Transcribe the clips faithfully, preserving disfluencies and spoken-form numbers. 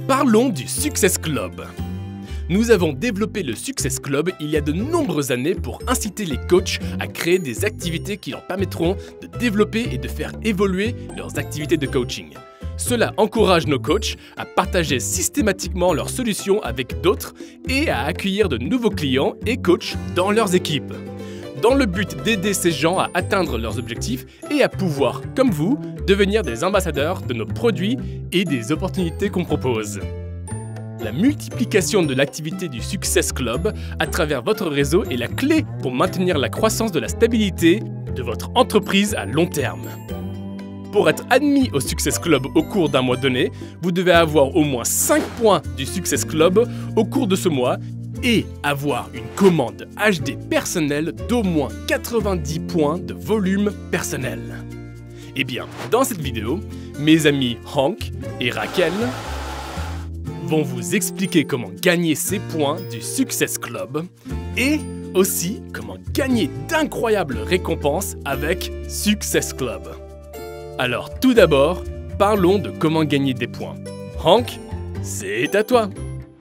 Parlons du Success Club. Nous avons développé le Success Club il y a de nombreuses années pour inciter les coachs à créer des activités qui leur permettront de développer et de faire évoluer leurs activités de coaching. Cela encourage nos coachs à partager systématiquement leurs solutions avec d'autres et à accueillir de nouveaux clients et coachs dans leurs équipes, dans le but d'aider ces gens à atteindre leurs objectifs et à pouvoir, comme vous, devenir des ambassadeurs de nos produits et des opportunités qu'on propose. La multiplication de l'activité du Success Club à travers votre réseau est la clé pour maintenir la croissance de la stabilité de votre entreprise à long terme. Pour être admis au Success Club au cours d'un mois donné, vous devez avoir au moins cinq points du Success Club au cours de ce mois et avoir une commande H D personnelle d'au moins quatre-vingt-dix points de volume personnel. Eh bien, dans cette vidéo, mes amis Hank et Raquel vont vous expliquer comment gagner ces points du Success Club et aussi comment gagner d'incroyables récompenses avec Success Club. Alors tout d'abord, parlons de comment gagner des points. Hank, c'est à toi.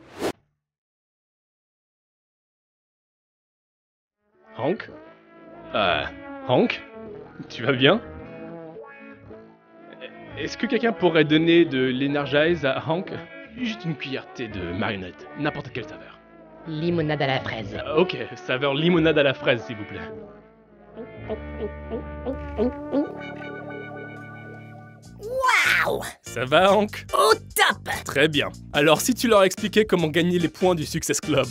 Hank Euh, Hank Tu vas bien? Est-ce que quelqu'un pourrait donner de l'Energize à Hank? Juste une cuillère de thé de marionnette, n'importe quelle saveur. Limonade à la fraise. Euh, ok, saveur limonade à la fraise, s'il vous plaît. Waouh! Ça va, Hank? Au top! Très bien. Alors, si tu leur expliquais comment gagner les points du Success Club.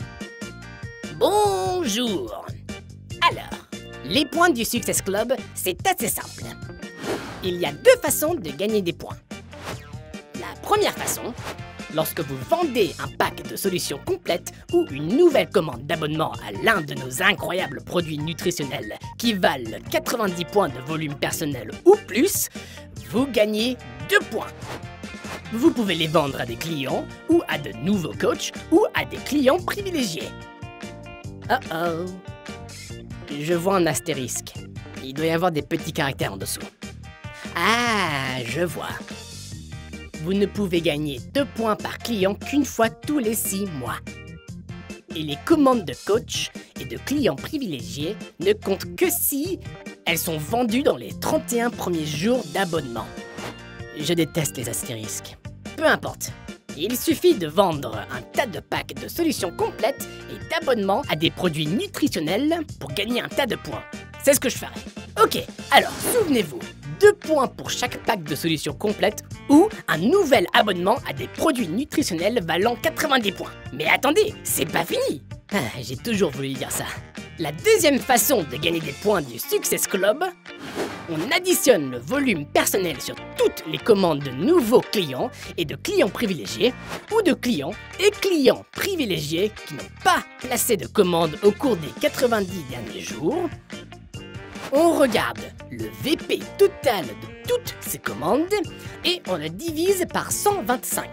Bonjour! Alors, les points du Success Club, c'est assez simple. Il y a deux façons de gagner des points. La première façon, lorsque vous vendez un pack de solutions complètes ou une nouvelle commande d'abonnement à l'un de nos incroyables produits nutritionnels qui valent quatre-vingt-dix points de volume personnel ou plus, vous gagnez deux points. Vous pouvez les vendre à des clients ou à de nouveaux coachs ou à des clients privilégiés. Oh oh. Je vois un astérisque. Il doit y avoir des petits caractères en dessous. Ah, je vois. Vous ne pouvez gagner deux points par client qu'une fois tous les six mois. Et les commandes de coach et de clients privilégiés ne comptent que si elles sont vendues dans les trente et un premiers jours d'abonnement. Je déteste les astérisques. Peu importe. Il suffit de vendre un tas de packs de solutions complètes et d'abonnements à des produits nutritionnels pour gagner un tas de points. C'est ce que je ferai. Ok, alors souvenez-vous, deux points pour chaque pack de solutions complètes ou un nouvel abonnement à des produits nutritionnels valant quatre-vingt-dix points. Mais attendez, c'est pas fini. Ah, j'ai toujours voulu dire ça. La deuxième façon de gagner des points du Success Club, on additionne le volume personnel sur toutes les commandes de nouveaux clients et de clients privilégiés ou de clients et clients privilégiés qui n'ont pas placé de commande au cours des quatre-vingt-dix derniers jours. On regarde le V P total de toutes ces commandes et on le divise par cent vingt-cinq.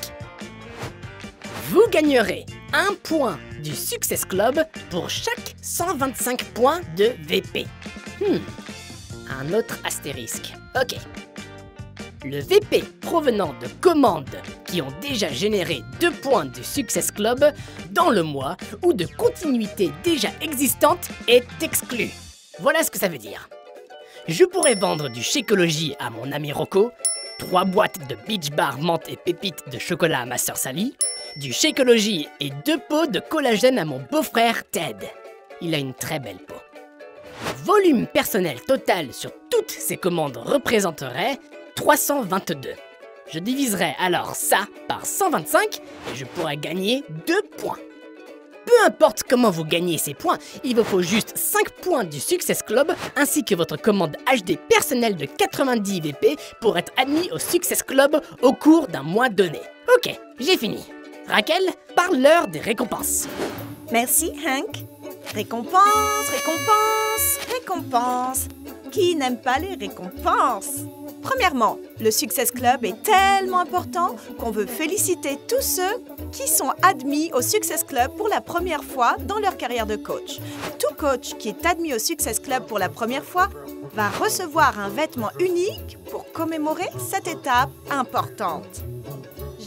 Vous gagnerez un point du Success Club pour chaque cent vingt-cinq points de V P. Hmm. Un autre astérisque. Ok. Le V P provenant de commandes qui ont déjà généré deux points du Success Club dans le mois ou de continuité déjà existante est exclu. Voilà ce que ça veut dire. Je pourrais vendre du Shakeology à mon ami Rocco, trois boîtes de Beach Bar menthe et pépites de chocolat à ma sœur Sally, du Shakeology et deux pots de collagène à mon beau-frère Ted. Il a une très belle peau. Le volume personnel total sur toutes ces commandes représenterait trois cent vingt-deux. Je diviserai alors ça par cent vingt-cinq et je pourrais gagner deux points. Peu importe comment vous gagnez ces points, il vous faut juste cinq points du Success Club ainsi que votre commande H D personnelle de quatre-vingt-dix V P pour être admis au Success Club au cours d'un mois donné. Ok, j'ai fini. Raquel, parle-leur des récompenses. Merci, Hank. Récompense, récompense, récompense. Qui n'aime pas les récompenses? Premièrement, le Success Club est tellement important qu'on veut féliciter tous ceux qui sont admis au Success Club pour la première fois dans leur carrière de coach. Tout coach qui est admis au Success Club pour la première fois va recevoir un vêtement unique pour commémorer cette étape importante.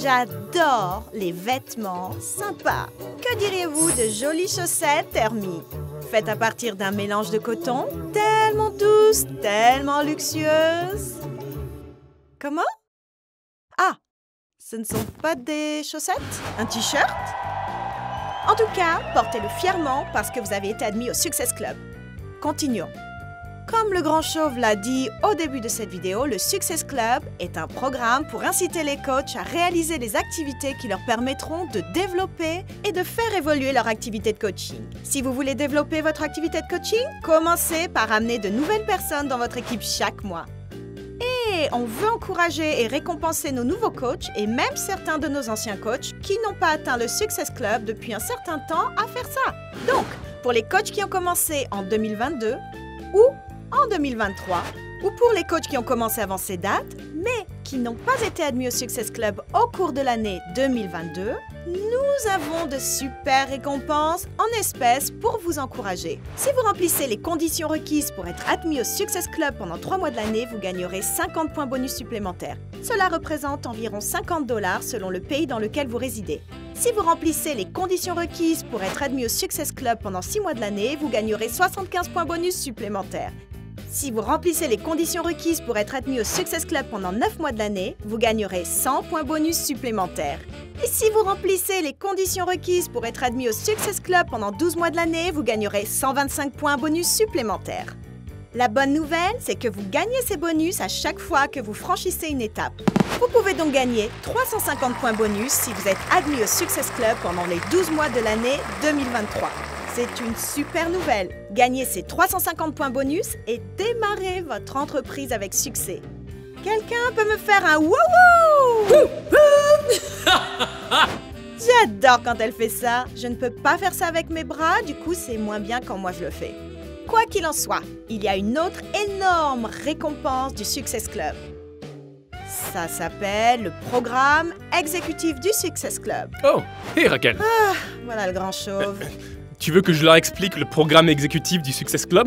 J'adore les vêtements sympas. Que diriez-vous de jolies chaussettes, Hermie? Faites à partir d'un mélange de coton, tellement douce, tellement luxueuse. Comment? Ah, ce ne sont pas des chaussettes? Un t-shirt? En tout cas, portez-le fièrement parce que vous avez été admis au Success Club. Continuons. Comme le grand chauve l'a dit au début de cette vidéo, le Success Club est un programme pour inciter les coachs à réaliser les activités qui leur permettront de développer et de faire évoluer leur activité de coaching. Si vous voulez développer votre activité de coaching, commencez par amener de nouvelles personnes dans votre équipe chaque mois. Et on veut encourager et récompenser nos nouveaux coachs et même certains de nos anciens coachs qui n'ont pas atteint le Success Club depuis un certain temps à faire ça. Donc, pour les coachs qui ont commencé en deux mille vingt-deux ou en deux mille vingt-trois, ou pour les coachs qui ont commencé avant ces dates, mais qui n'ont pas été admis au Success Club au cours de l'année deux mille vingt-deux, nous avons de super récompenses en espèces pour vous encourager. Si vous remplissez les conditions requises pour être admis au Success Club pendant trois mois de l'année, vous gagnerez cinquante points bonus supplémentaires. Cela représente environ cinquante dollars selon le pays dans lequel vous résidez. Si vous remplissez les conditions requises pour être admis au Success Club pendant six mois de l'année, vous gagnerez soixante-quinze points bonus supplémentaires. Si vous remplissez les conditions requises pour être admis au Success Club pendant neuf mois de l'année, vous gagnerez cent points bonus supplémentaires. Et si vous remplissez les conditions requises pour être admis au Success Club pendant douze mois de l'année, vous gagnerez cent vingt-cinq points bonus supplémentaires. La bonne nouvelle, c'est que vous gagnez ces bonus à chaque fois que vous franchissez une étape. Vous pouvez donc gagner trois cent cinquante points bonus si vous êtes admis au Success Club pendant les douze mois de l'année deux mille vingt-trois. C'est une super nouvelle. Gagnez ces trois cent cinquante points bonus et démarrez votre entreprise avec succès. Quelqu'un peut me faire un wouhou? J'adore quand elle fait ça. Je ne peux pas faire ça avec mes bras, du coup c'est moins bien quand moi je le fais. Quoi qu'il en soit, il y a une autre énorme récompense du Success Club. Ça s'appelle le programme exécutif du Success Club. Oh, hé Raquel. Ah, voilà le grand chauve. Tu veux que je leur explique le programme exécutif du Success Club?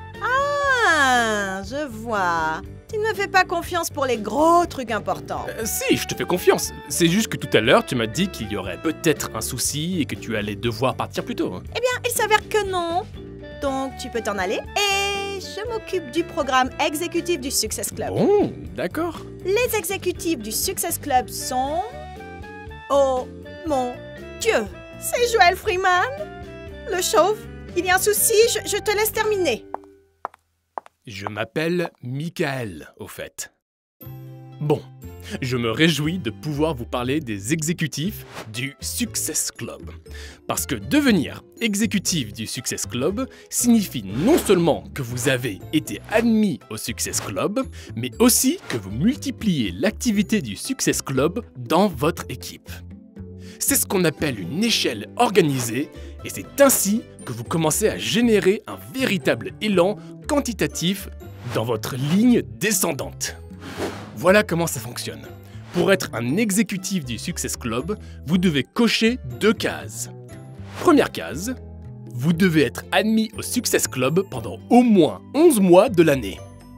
Ah, je vois. Tu ne me fais pas confiance pour les gros trucs importants. Euh, si, je te fais confiance. C'est juste que tout à l'heure, tu m'as dit qu'il y aurait peut-être un souci et que tu allais devoir partir plus tôt. Eh bien, il s'avère que non. Donc, tu peux t'en aller et je m'occupe du programme exécutif du Success Club. Bon, d'accord. Les exécutifs du Success Club sont... Oh mon Dieu, c'est Joël Freeman. Le chauve, il y a un souci, je, je te laisse terminer. Je m'appelle Michael, au fait. Bon, je me réjouis de pouvoir vous parler des exécutifs du Success Club. Parce que devenir exécutif du Success Club signifie non seulement que vous avez été admis au Success Club, mais aussi que vous multipliez l'activité du Success Club dans votre équipe. C'est ce qu'on appelle une échelle organisée et c'est ainsi que vous commencez à générer un véritable élan quantitatif dans votre ligne descendante. Voilà comment ça fonctionne. Pour être un exécutif du Success Club, vous devez cocher deux cases. Première case, vous devez être admis au Success Club pendant au moins onze mois de l'année.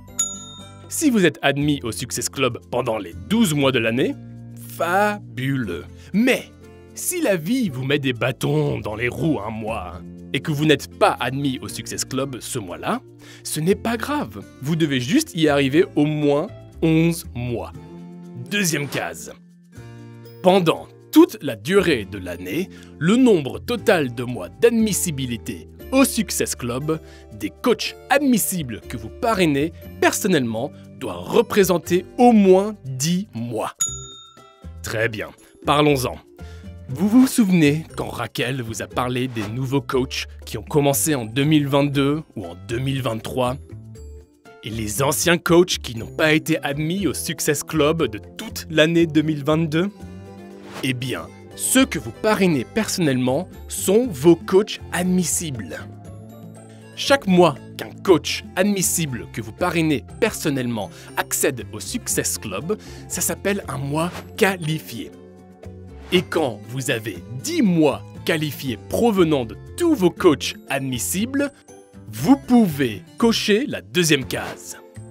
Si vous êtes admis au Success Club pendant les douze mois de l'année, fabuleux. Mais si la vie vous met des bâtons dans les roues un mois et que vous n'êtes pas admis au Success Club ce mois-là, ce n'est pas grave. Vous devez juste y arriver au moins onze mois. Deuxième case. Pendant toute la durée de l'année, le nombre total de mois d'admissibilité au Success Club des coachs admissibles que vous parrainez personnellement doit représenter au moins dix mois. Très bien, parlons-en. Vous vous souvenez quand Raquel vous a parlé des nouveaux coachs qui ont commencé en deux mille vingt-deux ou en deux mille vingt-trois? Et les anciens coachs qui n'ont pas été admis au Success Club de toute l'année deux mille vingt-deux? Eh bien, ceux que vous parrainez personnellement sont vos coachs admissibles. Chaque mois qu'un coach admissible que vous parrainez personnellement accède au Success Club, ça s'appelle un mois qualifié. Et quand vous avez dix mois qualifiés provenant de tous vos coachs admissibles, vous pouvez cocher la deuxième case.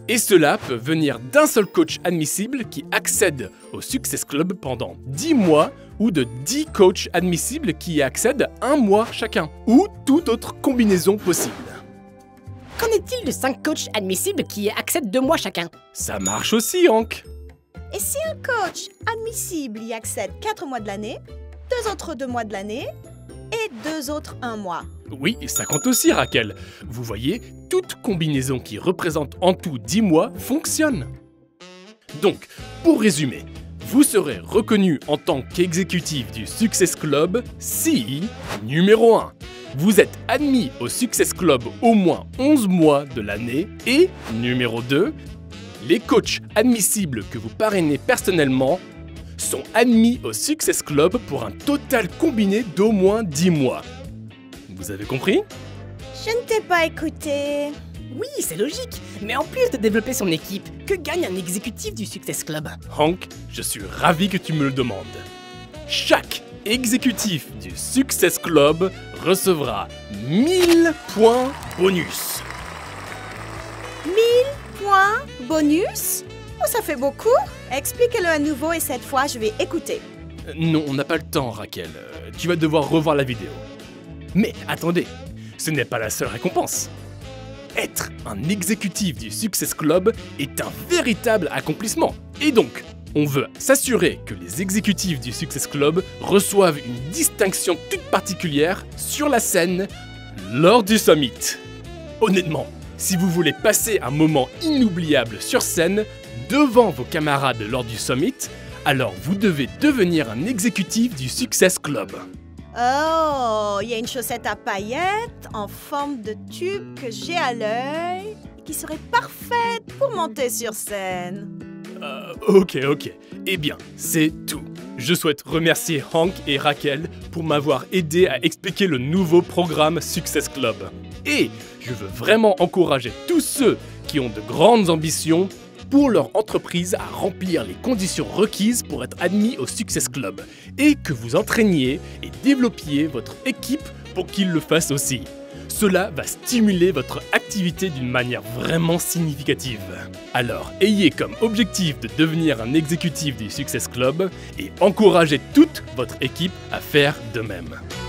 Et cela peut venir d'un seul coach admissible qui accède au Success Club pendant dix mois ou de dix coachs admissibles qui y accèdent un mois chacun, ou toute autre combinaison possible. Qu'en est-il de cinq coachs admissibles qui accèdent deux mois chacun? Ça marche aussi, Hank. Et si un coach admissible y accède quatre mois de l'année, deux autres deux mois de l'année et deux autres un mois? Oui, ça compte aussi, Raquel. Vous voyez, toute combinaison qui représente en tout dix mois fonctionne. Donc, pour résumer, vous serez reconnu en tant qu'exécutif du Success Club si, numéro un, vous êtes admis au Success Club au moins onze mois de l'année et, numéro deux, les coachs admissibles que vous parrainez personnellement sont admis au Success Club pour un total combiné d'au moins dix mois. Vous avez compris? Je ne t'ai pas écouté. Oui, c'est logique. Mais en plus de développer son équipe, que gagne un exécutif du Success Club? Hank, je suis ravi que tu me le demandes. Chaque exécutif du Success Club recevra mille points bonus. mille points bonus? Oh, ça fait beaucoup. Explique-le à nouveau et cette fois, je vais écouter. Euh, non, on n'a pas le temps, Raquel. Euh, tu vas devoir revoir la vidéo. Mais attendez, ce n'est pas la seule récompense. Être un exécutif du Success Club est un véritable accomplissement. Et donc, on veut s'assurer que les exécutifs du Success Club reçoivent une distinction toute particulière sur la scène lors du Summit. Honnêtement, si vous voulez passer un moment inoubliable sur scène devant vos camarades lors du Summit, alors vous devez devenir un exécutif du Success Club. Oh, il y a une chaussette à paillettes en forme de tube que j'ai à l'œil qui serait parfaite pour monter sur scène. Euh, ok, ok. Eh bien, c'est tout. Je souhaite remercier Hank et Raquel pour m'avoir aidé à expliquer le nouveau programme Success Club. Et je veux vraiment encourager tous ceux qui ont de grandes ambitions pour leur entreprise à remplir les conditions requises pour être admis au Success Club et que vous entraîniez et développiez votre équipe pour qu'ils le fassent aussi. Cela va stimuler votre activité d'une manière vraiment significative. Alors, ayez comme objectif de devenir un exécutif du Success Club et encouragez toute votre équipe à faire de même.